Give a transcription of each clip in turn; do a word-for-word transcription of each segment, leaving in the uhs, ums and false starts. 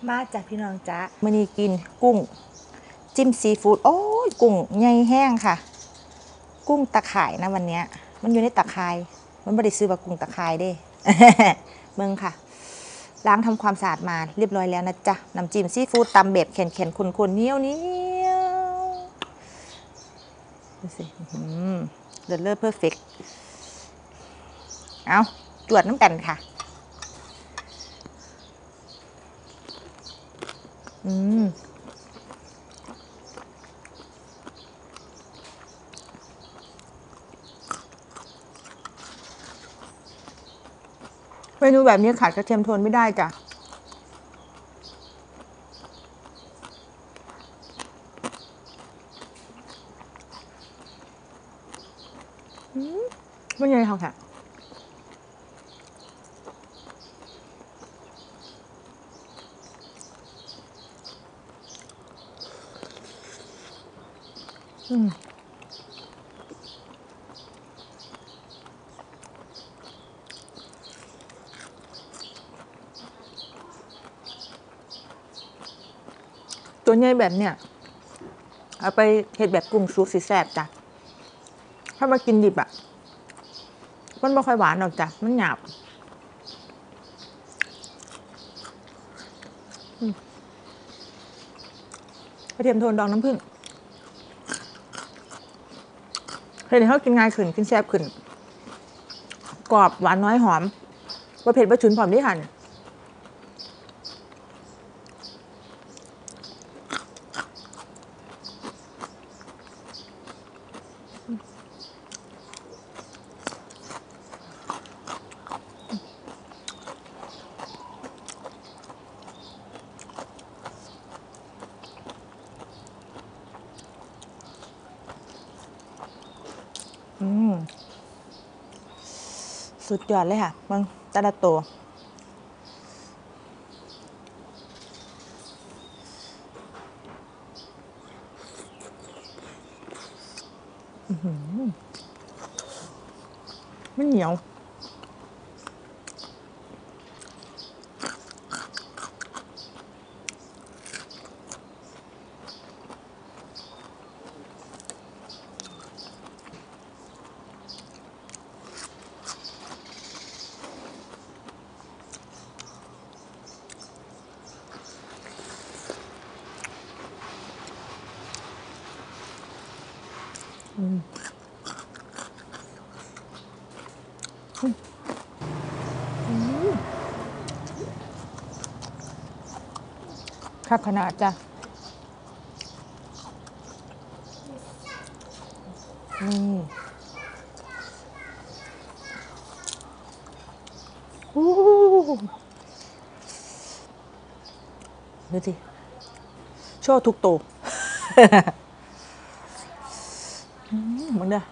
มาจากพี่น้องจ้ามื้อนี้กินกุ้งจิ้มซีฟู้ดโอ้ยกุ้งใหญ่แห้งค่ะกุ้งตะข่ายนะวันนี้มันอยู่ในตะข่ายมันไม่ได้ซื้อว่ากุ้งตะข่ายเด้ เมืองค่ะล้างทำความสะอาดมาเรียบร้อยแล้วนะจ๊ะน้ำจิ้มซีฟู้ดตำแบบแข็งๆข้นๆเหนียวนี้ดูสิเลิศเลิศเพอร์เฟกต์เอาจวดน้ำกันค่ะอืมเมนูแบบนี้ขาดกระเทียมโทนไม่ได้จ้ะไม่ใช่ค่ะค่ะอืมตัวใหญ่แบบเนี้ยเอาไปเห็ดแบบกุ้งซุปสีแซ่บจ้ะถ้ามากินดิบอ่ะมันไม่ค่อยหวานหรอกจ้ะมันหยาบกระเทียมโทนดองน้ำผึ้งเห็ดเขากินง่ายขึ้นกินแซ่บขึ้นกรอบหวานน้อยหอมว่าเผ็ดว่าฉุนผอมที่หันอืมสุดยอดเลยค่ะมึงตาลาโตไม่เหนียวคักขนาดจ้ะนี่อู้ดูสิโชว์ทุกตัวมึงเด้อ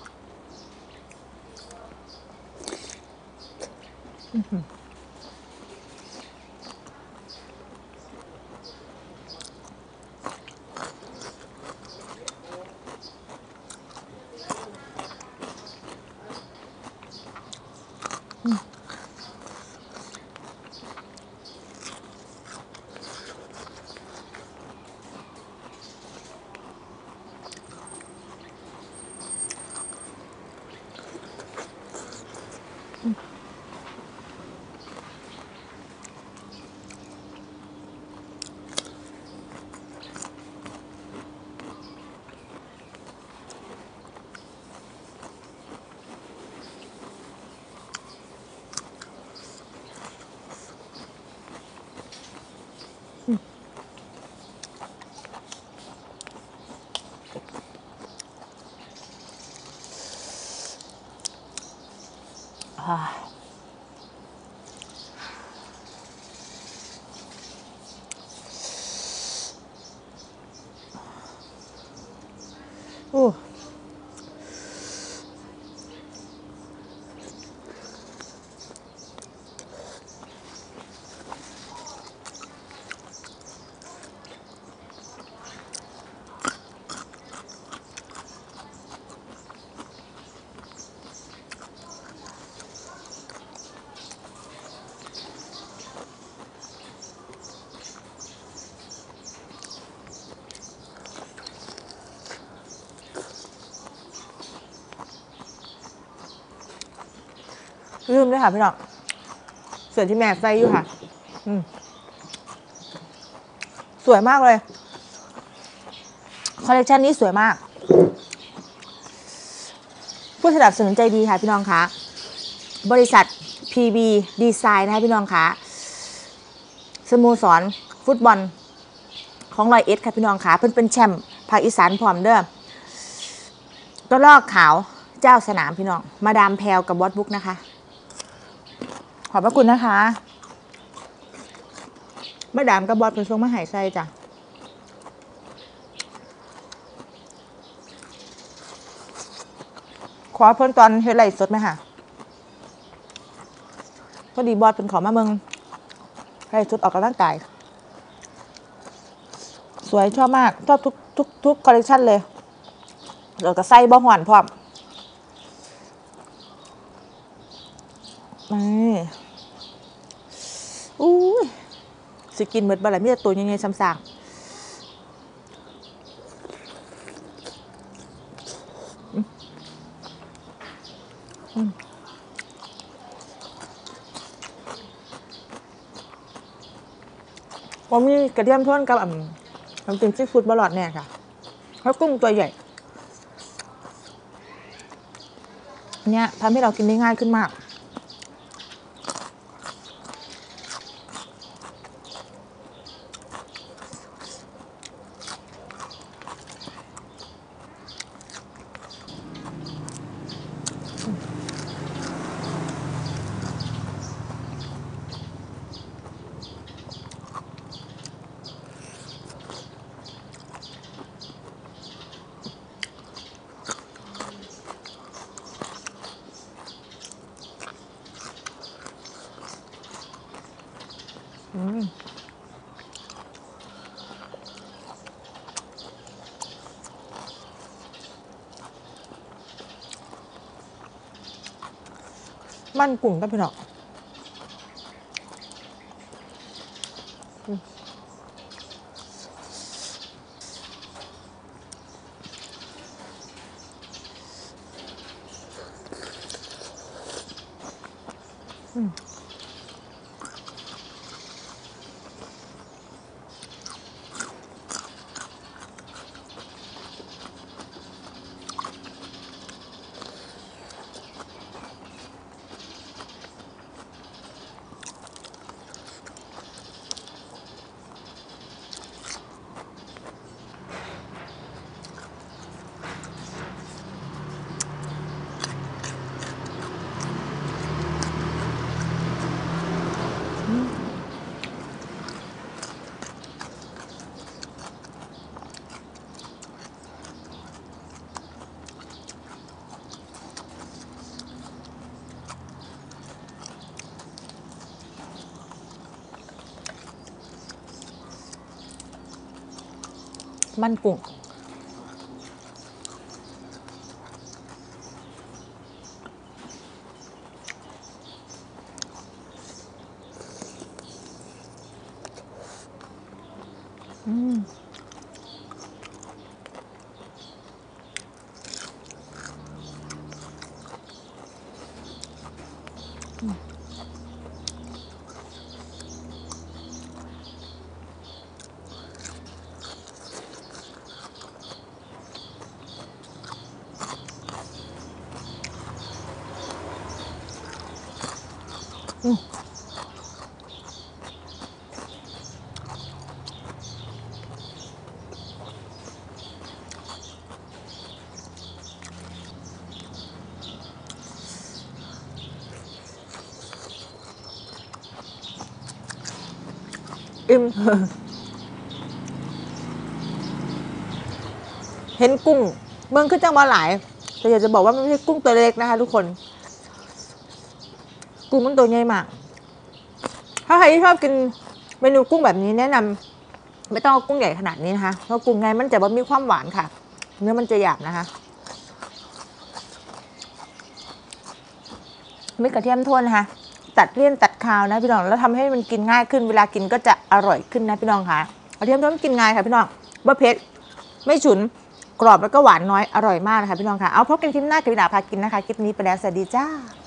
อ่าโอ้ลืมด้วยค่ะพี่น้องเสื้อที่แม่ใส่อยู่ค่ะอืมสวยมากเลยคอลเลคชันนี้สวยมากผู้สนับสนุนใจดีค่ะพี่น้องคะบริษัท พี บี Design นะคะพี่น้องคะสโมสรฟุตบอลของร้อยเอ็ดค่ะพี่น้องคะเพิ่นเป็นแชมป์ภาคอีสานพร้อมเด้อตัวลอกขาวเจ้าสนามพี่น้องมาดามแพลวกับบอสบุ๊กนะคะขอบพระคุณนะคะมาดามกับบอสเป็นทรงมาหายไส้จ้ะขอเพิ่นตอนเฮ็ดไลฟ์สดไหมค่ะพอดีบอสเป็นขอมาเมืองไลฟ์สดออกกำลังกายสวยชอบมากชอบทุกทุกทุกคอลเลคชันเลยเราก็ใส่บ่หวานพร้อมนี่อู้สิกินหมดบ่ล่ะมีแต่ตัวใหญ่ๆซ้ำๆผมมีกระเทียมท่วนกับอ่ำน้ำจิ้มซีฟู้ดบลอดแน่ค่ะเพราะกุ้งตัวใหญ่เนี่ยทำให้เรากินได้ง่ายขึ้นมากมันกุ้งก็พี่น้องอืมมันกุ้งอืมอืมอิ่มเห็นกุ้งเมืองขึ้นจังมาหลายแต่อยากจะบอกว่ามันไม่ใช่กุ้งตัวเล็กนะคะทุกคนกุ้งมันตัวใหญ่มากถ้าใครที่ชอบกินเมนูกุ้งแบบนี้แนะนำไม่ต้องเอากุ้งใหญ่ขนาดนี้นะคะเพราะกุ้งไงมันจะแบบมีความหวานค่ะเนื้อมันจะหยาบนะคะไม่กระเทียมโทนนะคะตัดเลี่ยนตัดคาวนะพี่น้องแล้วทำให้มันกินง่ายขึ้นเวลากินก็จะอร่อยขึ้นนะพี่น้องค่ะกระเทียมโทนกินง่ายค่ะพี่น้องบะเผ็ดไม่ฉุนกรอบแล้วก็หวานน้อยอร่อยมากนะคะพี่น้องค่ะเอาพบกันคลิปหน้ากับพี่ดาพากินนะคะคลิปนี้ไปแล้วสวัสดีจ้า